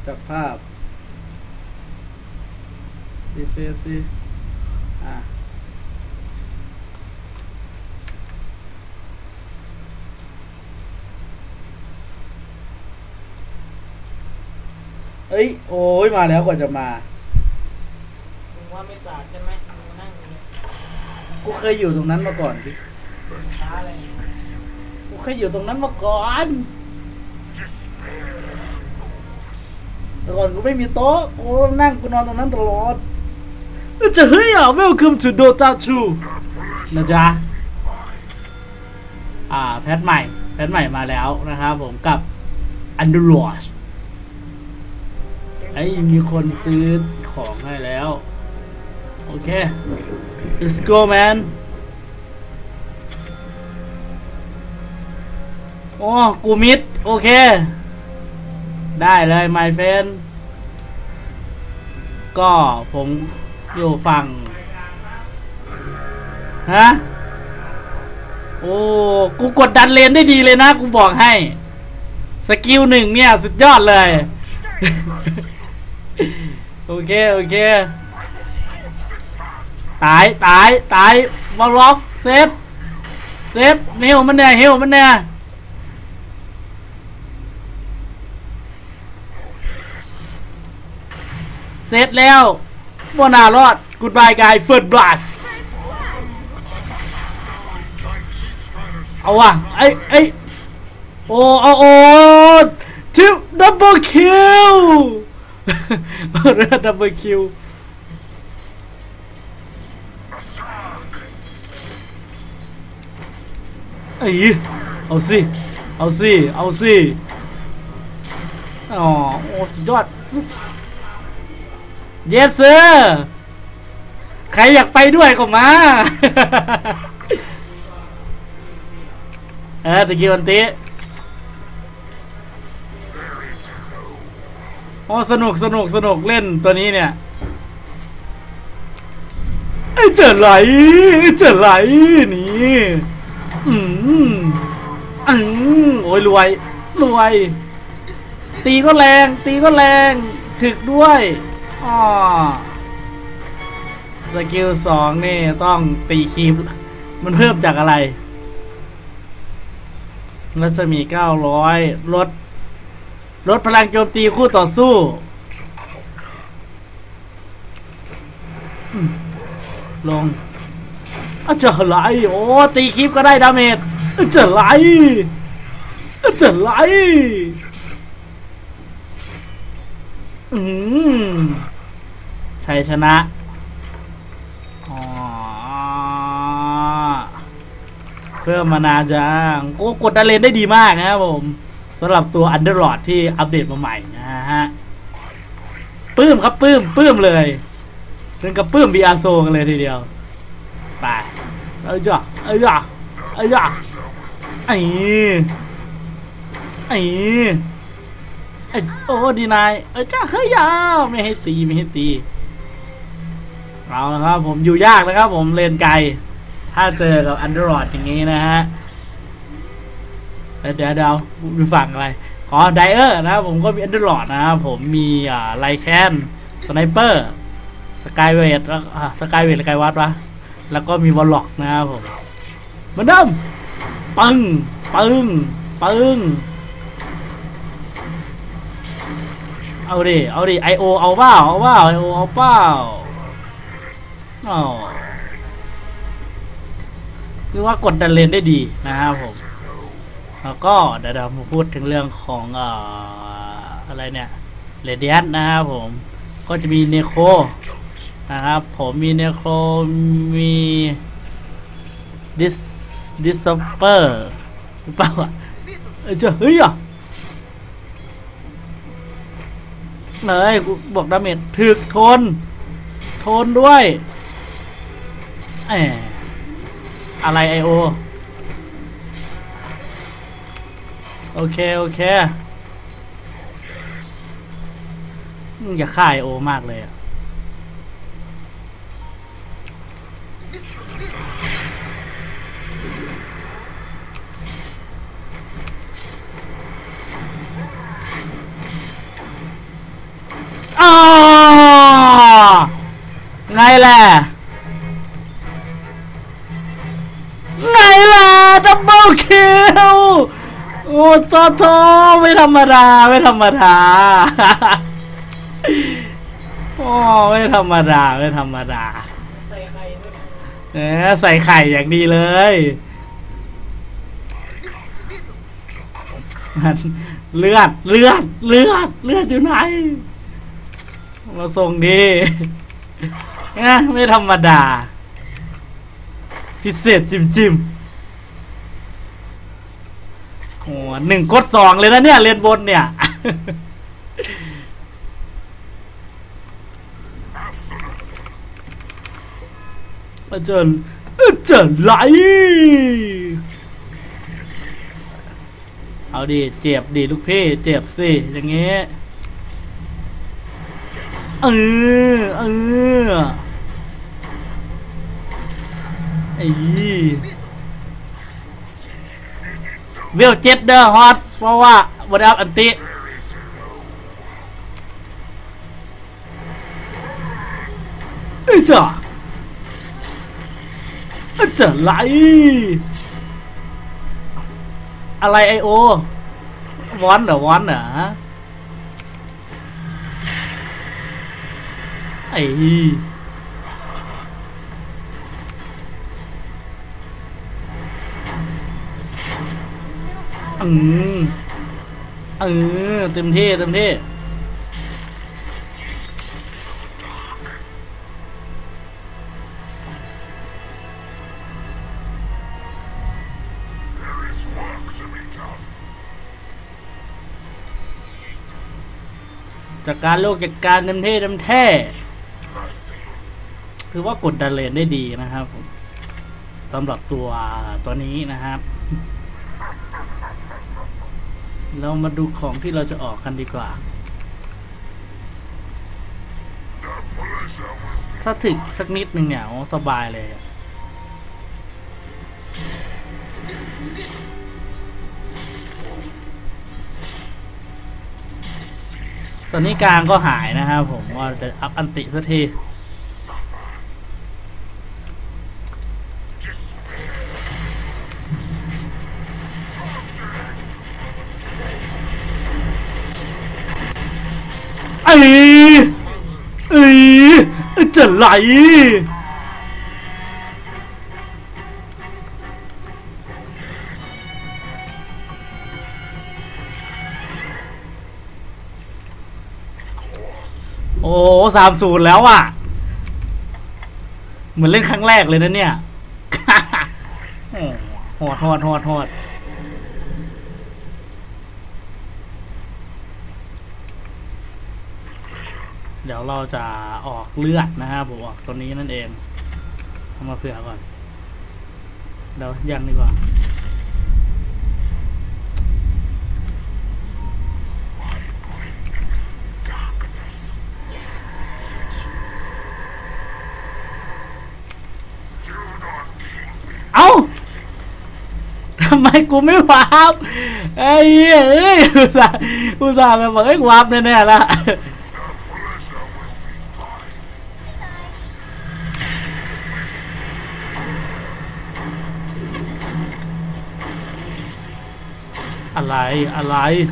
จากภาพดีเฟซีเอ้ยโอ้ยมาแล้วกว่าจะมามึงว่าไม่สาดใช่ไหมมึงนั่งกูเคยอยู่ตรงนั้นมาก่อนดิช้าอะไรกูเคยอยู่ตรงนั้นมาก่อนแต่ก่อนกูไม่มีโต๊ะกูนั่งกูนอนตรงนั้นตลอดจะเฮ้ยWelcome to Dota 2นะจ๊ะแพทใหม่มาแล้วนะครับผมกับ Underlord ไอ้มีคนซื้อของให้แล้วโอเค let's go man โอ้กูมิดโอเคได้เลย my friend ก็ผมอยู่ฝั่งฮะโอ้กูกดดันเลนได้ดีเลยนะกูบอกให้สกิล1เนี่ยสุดยอดเลยโอเคตายบอลล็อกเซฟเฮลมันเนี่ยเซตแล้วบ่น่ารอดกูดบายกายเฟิร์สบลัดเอาว่ะไอ้โอ้ทิปดับเบิลคิวดับเบิลคิวเอาสิอ๋อสุดยอดYes sir ใครอยากไปด้วยก็มาตะกี้วันตีสนุกเล่นตัวนี้เนี่ยเจอไหลนี่โอ้ยรวยตีก็แรงถึกด้วยสกิล2นี่ต้องตีคีบมันเพิ่มจากอะไรรัศมี900ลดพลังโจมตีคู่ต่อสู้ลงจะไหลโอ้ตีคีบก็ได้ดาเมจจะไหลชัยชนะเพิ่มมานาจังโอ้กดดันเลนได้ดีมากนะครับผมสำหรับตัว Underlord ที่อัปเดตมาใหม่นะฮะปื้มครับปื้มเลยเป็นกับปื้มบีอาโซกันเลยทีเดียวไปจ้ะโอ้ดีนายจ้าเฮ้ยยาไม่ให้ตีเอาละครับผมอยู่ยากนะครับผมเลนไกลถ้าเจอกับ Underlord อย่างงี้นะฮะเดี๋ยวมีฝั่งอะไรไดเออร์นะครับผมก็มี Underlord นะครับผมมีไลแคนสไนเปอร์สกายเวทแล้วสกายเวทไกวัดวะแล้วก็มีวอลล็อกนะครับผมเหมือนเดิมปึ้งเอาดิไอโอเอาเปล่าคือว่ากดดันเลนได้ดีนะครับผมแล้วก็เดี๋ยวมาพูดถึงเรื่องของอะไรเนี่ยเรเดียนนะครับผมก็จะมีเนโครนะครับผมมีเนโครมีดิสเปอร์หรือเปล่าเฮ้ยเลยบอกดาเมจถึกทนด้วยอะไรไอโอโอเคอย่าฆ่าไอโอมากเลยไงล่ะไงล่ะดับเบิลคิวโอ้โตไม่ธรรมดาไม่ธรรมดาโอ้ไม่ธรรมดาไม่ธรรมดาใส่ไข่ด้วยใส่ไข่อย่างดีเลยเลือดอยู่ไหนมาส่งดีนะไม่ธรรมดาพิเศษจิ้มโอ้1 กด 2เลยนะเนี่ยเรียนบนเนี่ยมาเจอไหลเอาดิเจ็บดิลูกพี่เจ็บสิอย่างเงี้ยไอ้เวล7เด้อฮอตเพราะว่าบไดอัพอันติจ้าไหลอะไรไอโอวอนเหรอไอ้เต็มที่จากการโลกจากการเต็มแท้คือว่ากดดันเลนได้ดีนะครับผมสำหรับตัวนี้นะครับเรามาดูของที่เราจะออกกันดีกว่าถ้าถึงสักนิดหนึ่งเนี่ยสบายเลยตอนนี้กลางก็หายนะครับผมว่าจะอัพอันติสักทีจะไหลโอ้30แล้วอ่ะเหมือนเล่นครั้งแรกเลยนะเนี่ยโหดเดี๋ยวเราจะออกเลือดนะครับผมออกตัวนี้นั่นเองเอามาเผื่อก่อนเดี๋ยวยังดีกว่าเอ้าทำไมกูไม่วาร์ปไอ้อุตส่าห์แบบบอกไอ้วาร์ปแน่ๆละอะไร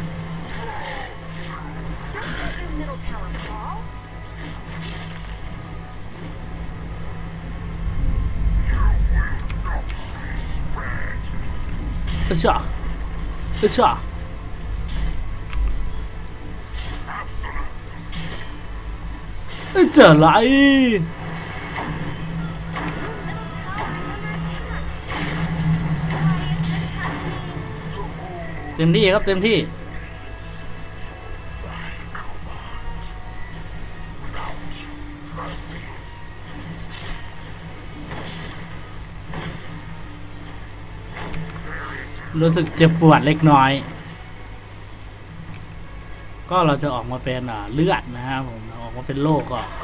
จ้าจะไหลเต็มที่ครับเต็มที่รู้สึกเจ็บปวดเล็กน้อยก็เราจะออกมาเป็นเลือดนะครับผมออกมาเป็นโรคก่อน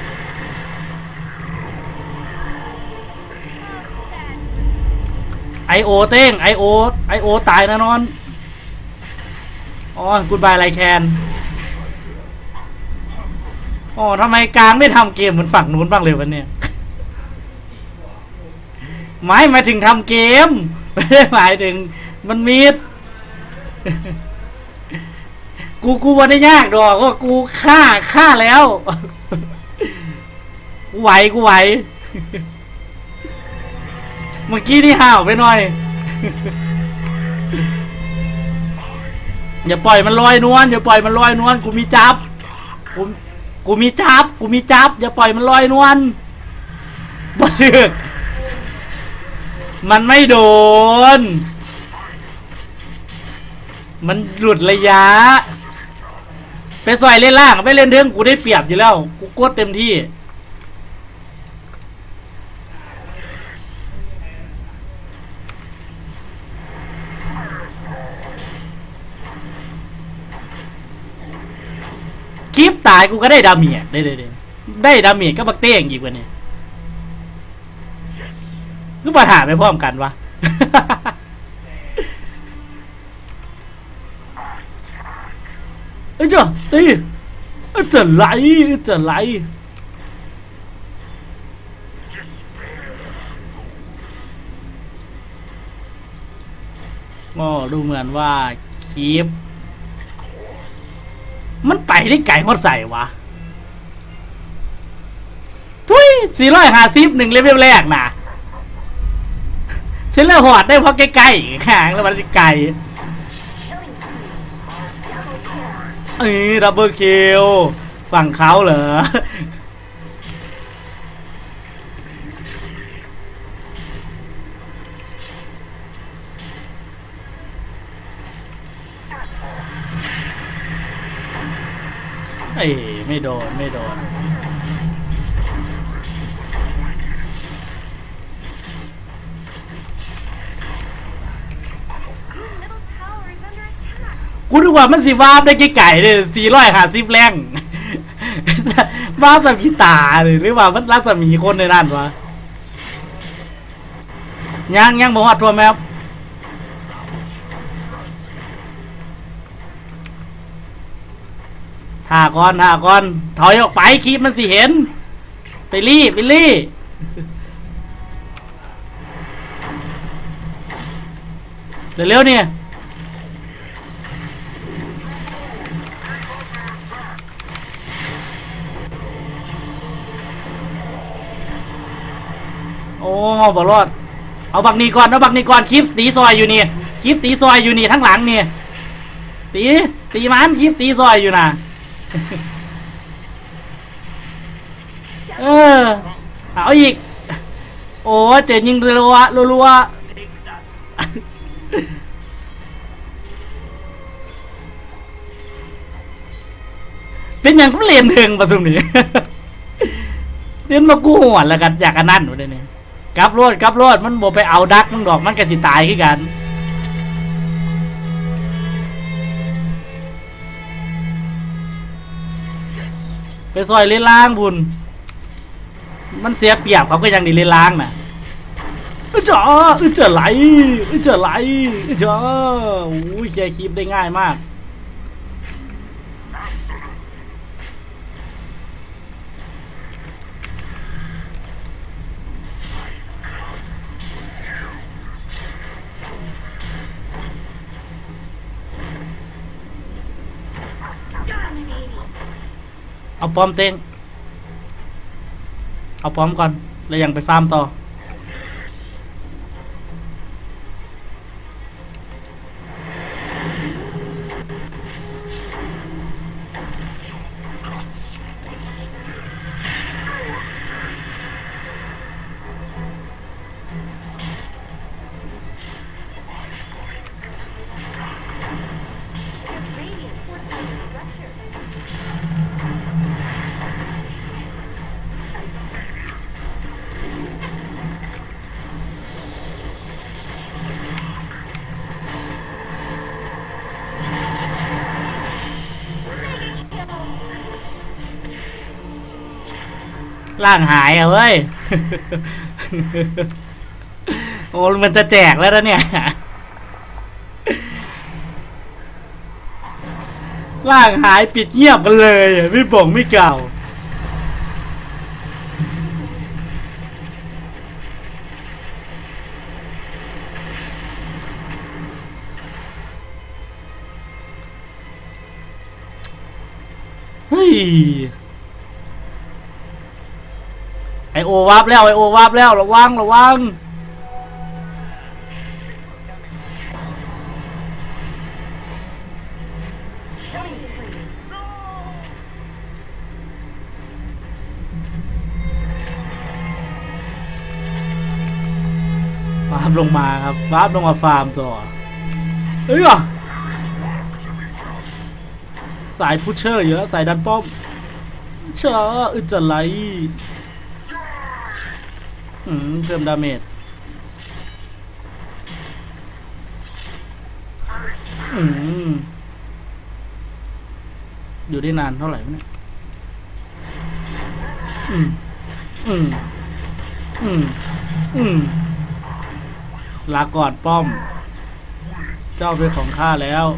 ไอ้โอเต้งไอโอตายแน่นอนอ๋อกูดบายไลแคนอ๋อทำไมกลางไม่ทำเกมเหมือนฝั่งนู้นบ้างเลยวันเนี้ยหมายถึงทำเกมไม่ได้หมายถึงมันมีดกูว่าได้ยากดอกก็กูฆ่าแล้วกูไหวเมื่อกี้นี่ห่าวไปหน่อยอย่าปล่อยมันลอยนวลกูมีจับกูมีจับอย่าปล่อยมันลอยนวลบ่ถึกมันไม่โดนมันหลุดระยะไปซอยเล่นล่างไปเล่นเทิงกูได้เปรียบอยู่แล้วกูกดเต็มที่คลิปตายกูก็ได้ดาเมียได้ดาเมียก็บักเต้งอีกว่านี่ก็ปัญหาไปพร้อมกันวะเอ้ยจ้ะตีจะไหลก็ดูเหมือนว่าคลิปมันไปได้ไก่ฮอดใส่วะทุย450 1เลเวลแรกนะเทเลหอดได้เพราะใกล้ๆห่างแล้วมันไกลดับเบิลคิวฝั่งเขาเหรอไม่โดนกูนึกว่ามันสิวาบได้ไก่เลย450แรงวาบสัมกีตาหรือว่ามันรักสมีคนในนั้นวะยังบอกว่าตัวแมพหาก่อนถอยออกไปคลิปมันสิเห็นไปรีเร็วเนี่ยโอ้บอรอดเอาบักนี้ก่อนคลิปตีซอยอยู่นี่ทั้งหลังนี่ตีมันคลิปตีซอยอยู่นะเอาอีกโอ้เจ๋งยิงรัวเป็นอย่างก็เรียนถึงประสุมนี่เรียนมากู้หัวแล้วกันอยากกันนั่นหมดเลยเนี่ยกลับรถมันบอกไปเอาดักมันดอกมันกระสิตายขึ้นกันไปซอยเล่นล้างบุญมันเสียเปรียบเขาก็ยังดีเล่นล้างน่ะจ๋อจะไหลจ๋อโอ้ยแชร์คลิปได้ง่ายมากเอาป้อมเต้งเอาป้อมก่อนแล้วยังไปฟาร์มต่อล่างหายเว้ยโอ้มันจะแจกแล้วนะเนี่ยล่างหายปิดเงียบกันเลยไม่บ่งไม่เก่าเฮ้ยไอโอวาบแล้วไอโอวาบแล้วระวังระวังวาบลงมาครับวาบลงมาฟาร์มต่อเอ้ยสายพุชเชอร์เยอะสายดันป้อมเชื่ออึดจะไหลเพิ่มดาเมจอยู่ได้นานเท่าไหร่เนี่ยลาก่อนป้อมเจ้าเป็นของข้าแล้ว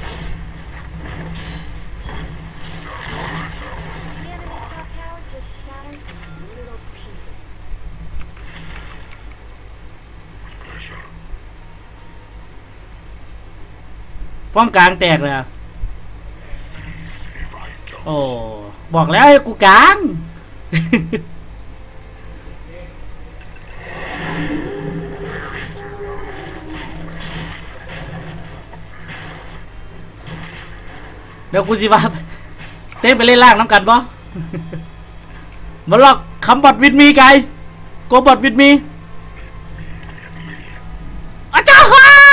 ป้อมกลางแตกเลยโอ้บอกแล้วให้กูกลางเดี๋ยวกูสิว่าเต้ไปเล่นล่างน้ำกันปะมาหลอกคำบอดวิดมีไกส์โกบอดวิดมีอาจารย์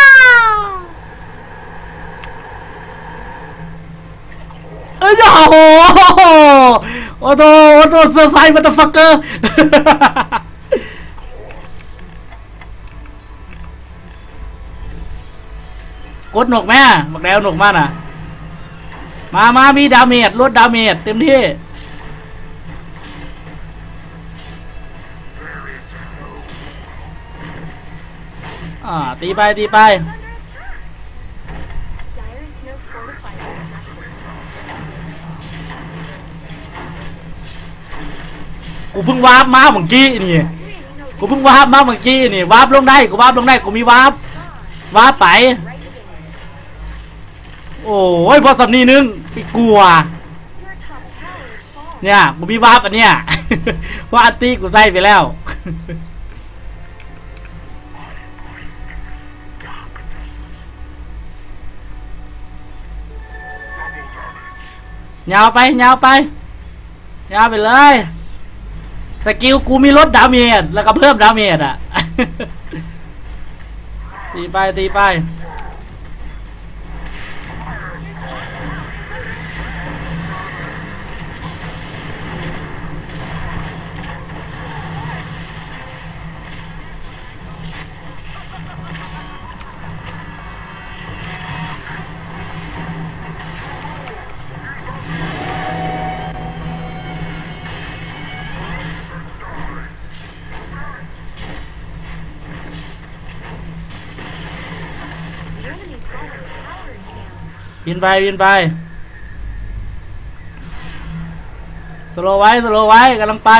โอ้โหโอ้โหเซอร์ไพรส์มัตฟักเกอร์กดหนกแม่บอกแล้วหนกมากนะมามีดาเมจลดดาเมจเต็มที่ตีไปกูเพิ่งวาร์ปมาเมื่อกี้นี่กูเพิ่งวาร์ปมาเมื่อกี้นี่วาร์ปลงได้กูวาร์ปลงได้กูมีวาร์ปไปโอ้ยพอสำนีนึงไปกลัวเนี่ยกูมีวาร์ปอันเนี้ยว่าอันตี้กูใส่ไปแล้วยาวไปเลยสกิลกูมีลดดาเมจแล้วก็เพิ่มดาเมจตีไปบินไปสโลไว้กำลังไป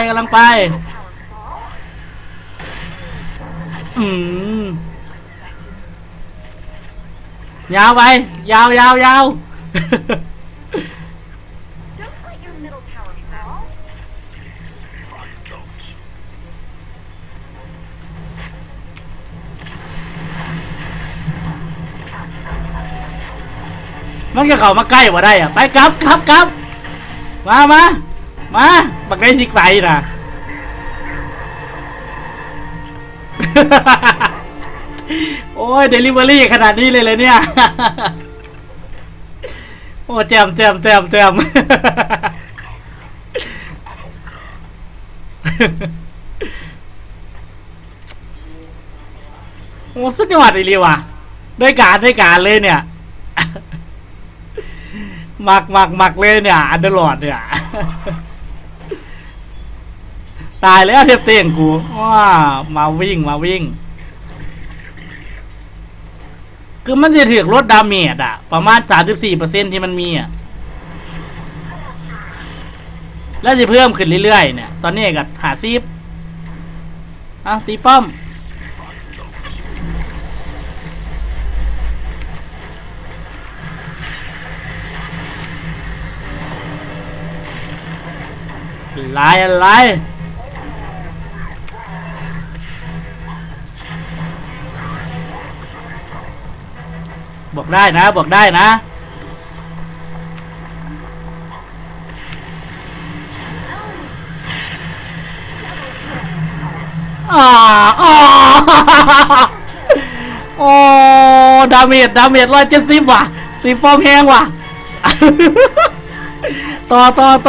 ยาวไปยาวมันก็เข้ามาใกล้ว่าได้อะไปกลับมาบักได้สิไปนะโอ้ยเดลิเวอรี่ขนาดนี้เลยเนี่ยโอ้แจมโอ้สุดยอดเลยว่ะได้การเลยเนี่ยหมักเลยเนี่ยอันเดอร์ลอดเนี่ยตายแล้วเทียบเตียงกูว้ามาวิ่งคือมันจะถือลดดาเมจอะประมาณ 34% ที่มันมีอะแล้วจะเพิ่มขึ้นเรื่อยๆเนี่ยตอนนี้ก็หาซีฟตีป้อมอะไรบอกได้นะบอกได้นะอ๋อโอ้ดาเมจ170ว่ะตีป้อมแพงว่ะต่อ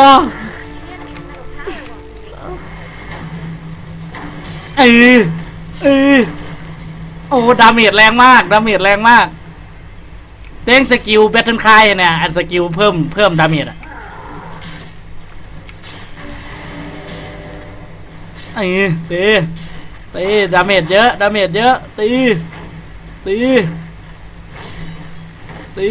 เออโอ้ดาเมจแรงมากเต้งสกิลแบทเทิลคายเนี่ยอันสกิลเพิ่มดาเมจอ่ะตีดาเมจเยอะตี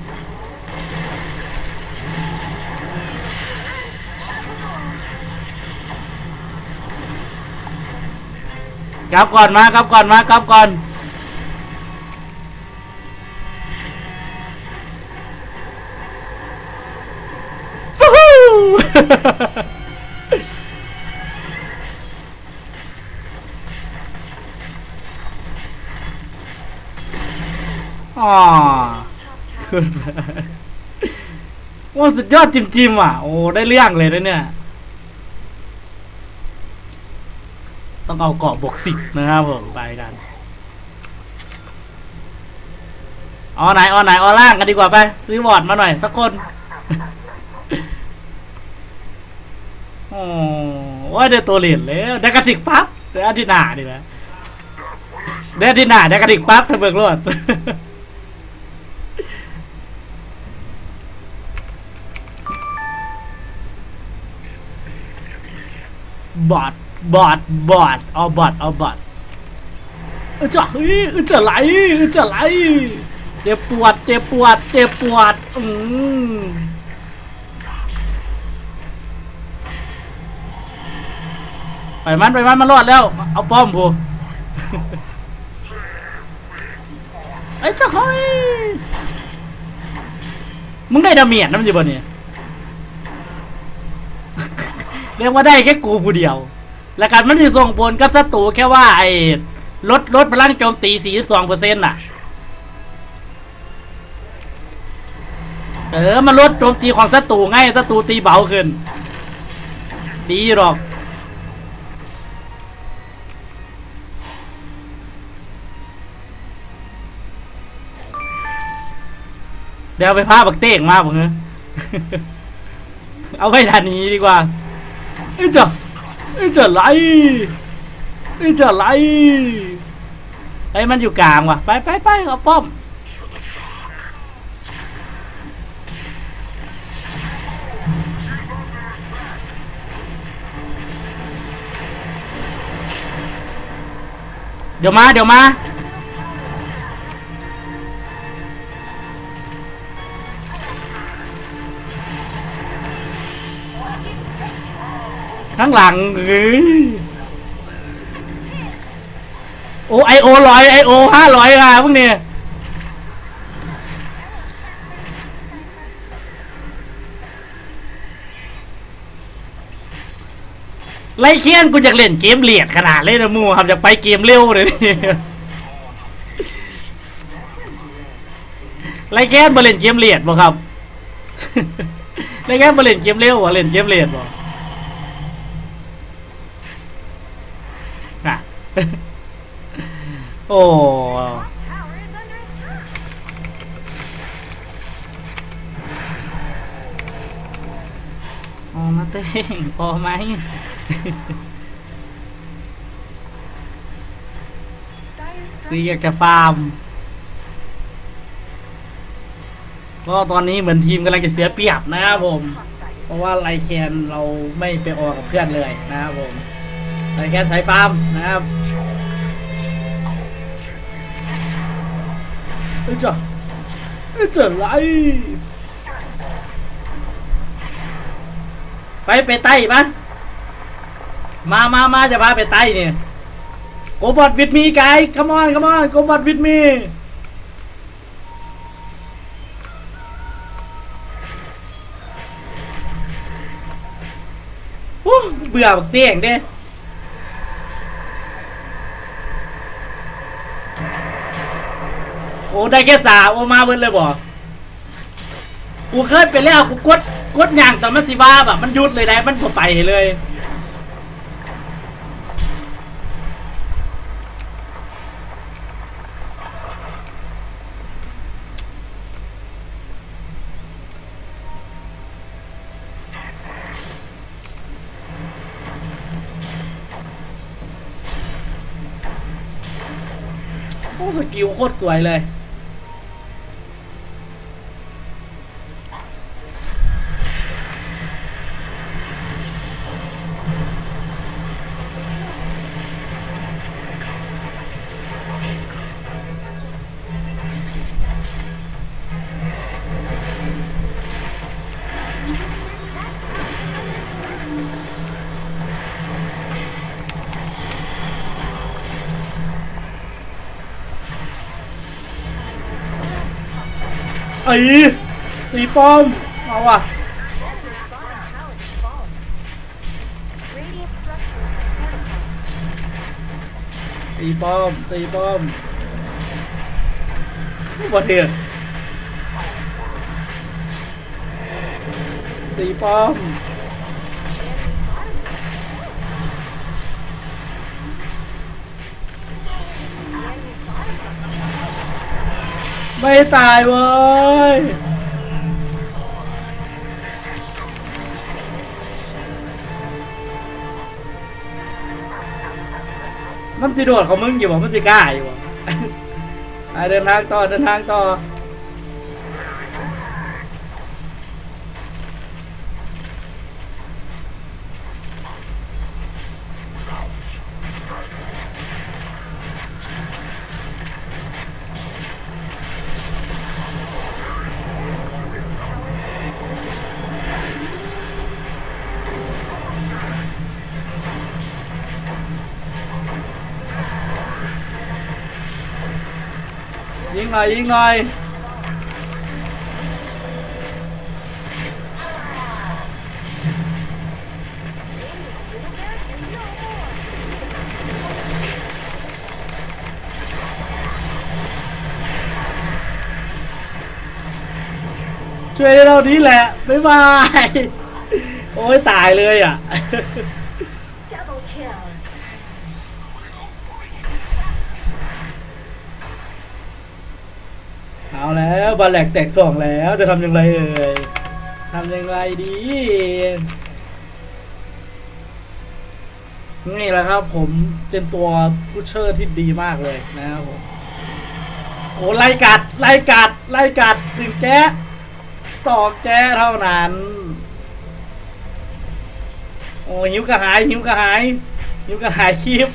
กลับก่อนฟูฮู้ว่าสุดยอดจิมอ่ะโอ้ได้เรื่องเลยนะเนี่ยต้องเอาเกาะบวก10นะครับผมไปกันเอาไหนล่างกันดีกว่าไปซื้อบอร์ดมาหน่อยสักคนโอ้ว่าได้ตัวเหรียญแล้วได้กระติกปั๊บได้อาทิตย์หน้าดินะได้อาทิตย์หน้าได้กระติกปั๊บทะเบิกรถบอทเอาบอทจะไหลเจ็บปวดไปมันรอดแล้วเอาป้อมพูไอ้เจ้าเฮ้ยมึงได้ดาเมจนะมันอยู่บนนี้เรียกว่าได้แค่กูผู้เดียวและการมันจะส่งผลกับศัตรูแค่ว่าไอ้ลดพลังโจมตี 42% น่ะมันลดโจมตีของศัตรูไงศัตรูตีเบาขึ้นดีหรอกเดี๋ยวไปพาบักเต้งมาผมเนอะเอาไปทานนี้ดีกว่าจะไหลไอ้มันอยู่กลางว่ะไปเอาป้อมเดี๋ยวมาข้างหลังโอ้ไอโอ100ไอโอ500ค่ะพวกนี้ไล่เคียนกูอยากเล่นเกมเลียดขนาดเลยนะมูครับอยากไปเกมเร็วเลยไล่แค่มาเล่นเกมเลียดบ่ครับไล่แค่มาเล่นเกมเร็วเล่นเกมเลียดบ่น่ะโอ้มาเต้งพอไหมคืออยากจะฟาร์มก็ตอนนี้เหมือนทีมกำลังจะเสียเปรียบนะครับผมเพราะว่าไลแคนเราไม่ไปออกกับเพื่อนเลยนะครับผมไลแคนสายฟาร์มนะครับเอ้ยจ้ะเอ้ยจ้ะไรไปไต่ปะมาจะพาไปไต่เนี่ยโกบอดวิดมีไกด์ come on โกบอดวิดมีเบื่อบักเตี้ยงเด้โอ้ได้แค่สาวโอมาเบิ้ลเลยบ่กูเคยไปแล้วกูกดอย่างแต่มันสิว่าแบบมันหยุดเลยได้มันก็ไปเลยโอ้สกิลโคตรสวยเลยไอ้ตีป้อมเอาว่ะตีป้อมบ่เถื่อนตีป้อมไม่ตายเว้ยมันจะโดดของมึงอยู่บ่มันจะกล้าอยู่บ่ เดินทางต่อยิงหน่อยช่วยเรานี้แหละบ๊ายบายโอ้ยตายเลยอ่ะเอาแล้วบอลแหลกแตกสองแล้วจะทำอย่างไรทำอย่างไรดีนี่แหละครับผมเป็นตัวพุชเชอร์ที่ดีมากเลยนะครับผมโอ้ไล่กัดถึงแจ๊2แจ๊เท่านั้นโอ้หิวกระหายคลิป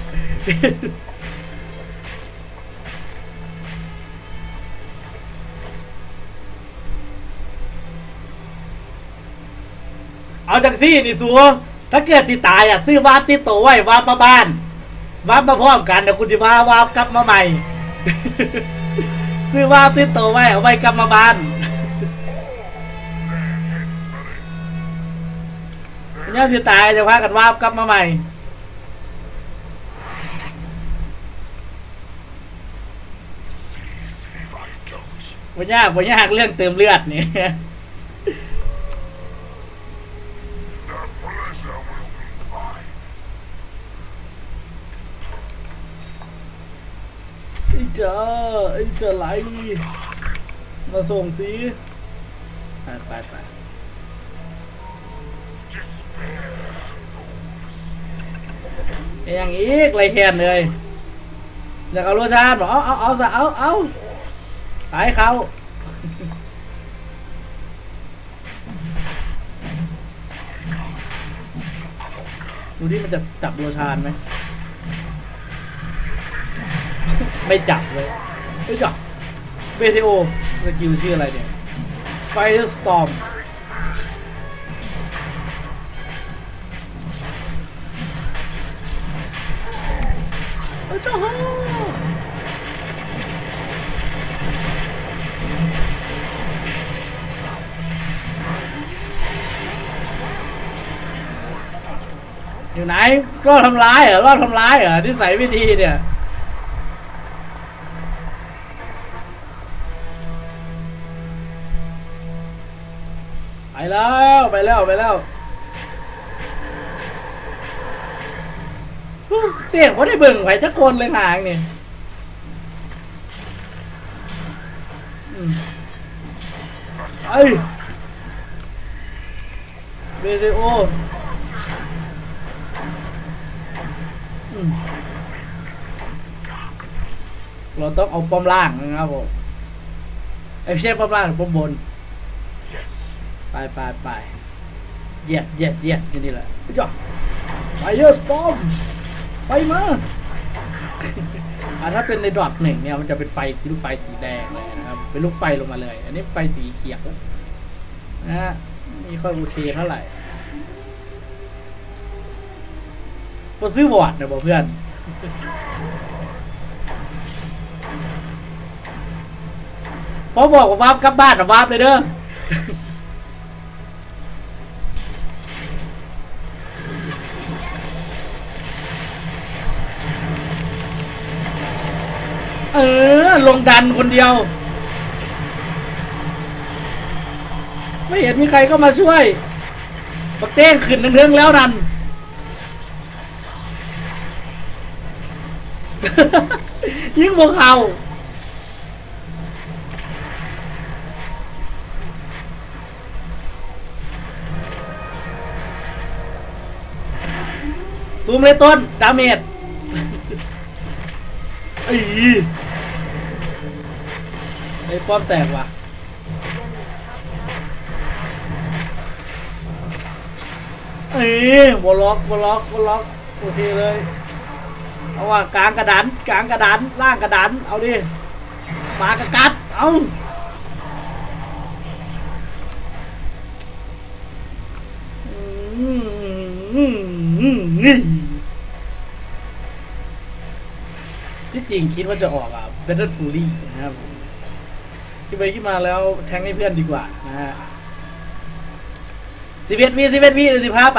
เอาจังซี่นี่สัวถ้าเกิดสิตายอ่ะซื้อวาร์ปติดตัวไว้วาร์ปมาบ้านวาร์ปมาพร้อมกันเดี๋ยวกูจะมาวาร์ปกลับมาใหม่ ซื้อวาร์ปติดตัวไว้เอาไว้กลับมาบ้านเนี่ยสิตายจะพากันวาร์ปกลับมาใหม่บ่ยากเรื่องเติมเลือดนี่ ไอ้เจ้าไรมาส่งสิไปอย่างอีกไรแคนเลยอยากเอาโลชานหรอเอาตายเขาดูดิมันจะจับโลชานไหมไม่จับเลยไม่จับเบเทโอสกิลชื่ออะไรเนี่ย Firestorm เจ้าฮ่าอยู่ไหนรอดทำร้ายเหรอรอดทำร้ายเหรอนิสัยไม่ดีเนี่ยไปแล้วไปแล้วไปแล้วเตียงว่าได้เบิ่งไว้จักคนเลยทางนี่ไอ้เบเทโอเราต้องเอาป้อมล่างนะครับผมไอ้ไม่ใช่ป้อมล่างหรือป้อมบนไป yes yes yes นี่แหละจ้ะ Fire Storm ไฟมาถ้าเป็นในดอทหนึ่งเนี่ยมันจะเป็นไฟสีลูกไฟสีแดงเลยนะครับเป็นลูกไฟลงมาเลยอันนี้ไฟสีเขียวนะฮะนี่ค่อยโอเคเท่าไหร่พอซื้อบอร์ดเนี่ยบอกเพื่อนพอบอกว่าวับกลับบ้านนะวับเลยเด้อลงดันคนเดียวไม่เห็นมีใครเข้ามาช่วยปักเต้งขึ้นเรื่องแล้วดัน ยิ่งบวกเขาซูมเลยต้นดาเมจไอ้ป้อมแตกว่ะบล็อกโอเคเลยเอาว่ากลางกระดานล่างกระดานเอาดิมากระกัดเอาที่จริงคิดว่าจะออกBattle Fury นะครับคิดไปคิดมาแล้วแทงให้เพื่อนดีกว่านะฮะ11 วิเดี๋ยว15ไป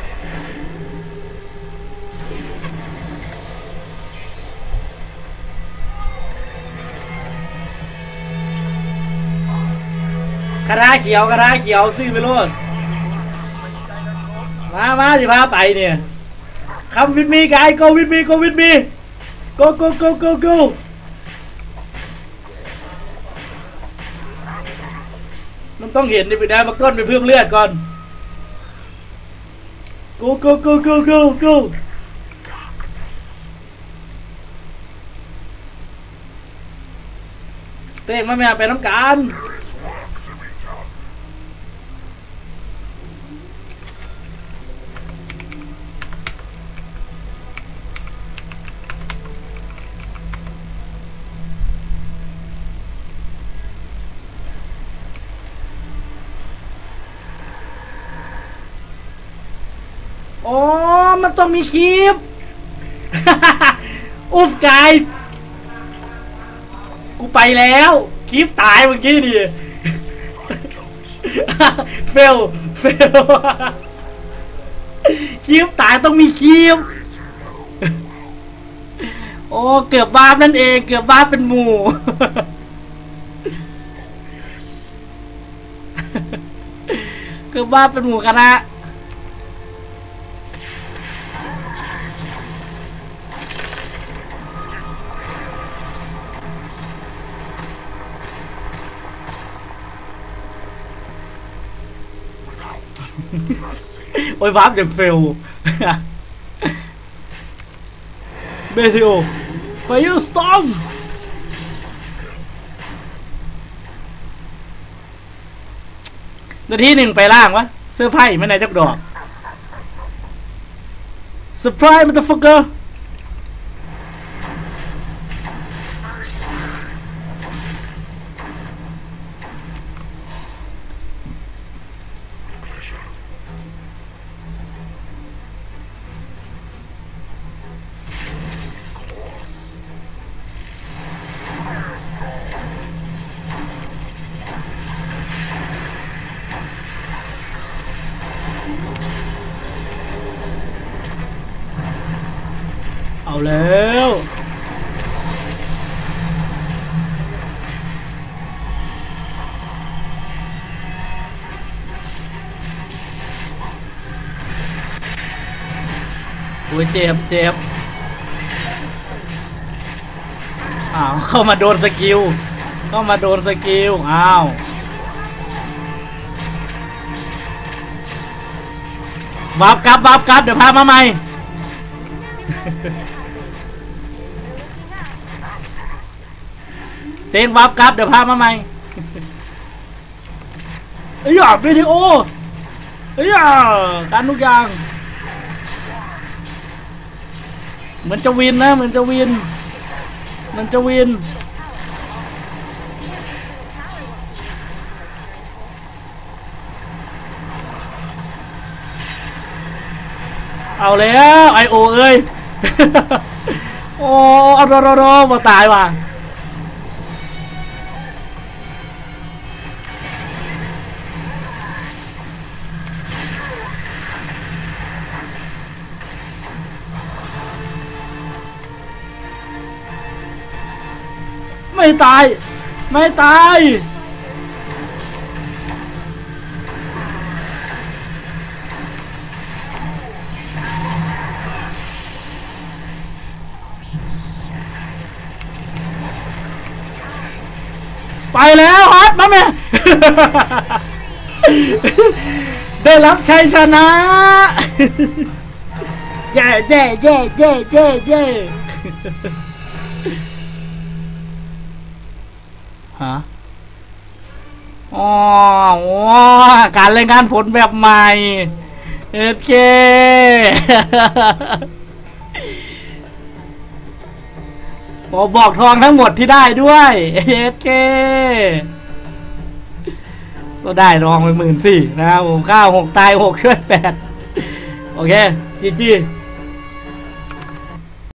กระดาเขียวซื้อไปโลดมา15ไปเนี่ยคำวิดมีกายgo with me goมันต้องเห็นดิไปได้มาก้นไปเพิ่มเลือดก่อน go เต้งมาแม่ไปน้ำกันอ๋อมันต้องมีคลิป อุ๊บกายกูไปแล้วคลิปตายเมื่อกี้ดิ เฟล คลิปตายต้องมีคลิป โอ้เกือบบ้านั่นเองเกือบบ้าเป็นหมู่ เกือบบ้าเป็นหมู่คณะโอ้ยวาร์ปอย่างเฟล เบทิโอไฟสตอร์มนาทีหนึ่งไปล่างวะเสื้อไพ่ไม่ไหนจักดอกเซอร์ไพรส์มันจะฟักเกอร์เอาแล้วโอ้ยเจ็บอ้าวเข้ามาโดนสกิลอ้าววับกลับเดี๋ยวพามาใหม่เต้งวับกลับเดี๋ยวพามาใหม่เอ้ยวิดีโอเอ้ยการทุกอย่างเหมือนจะวินนะเหมือนจะวินเอาแล้วไอโอเอ้ย โอ้เอารอมาตายว่ะไม่ตายไปแล้วฮอตมาแม่ ได้รับชัยชนะ เย่ฮะอ๋อการรายงานผลแบบใหม่โอเค บอกทองทั้งหมดที่ได้ด้วยโอเคก็ได้ทองไป14,000นะครับผม9 6ตาย6ช่วย8โอเคจี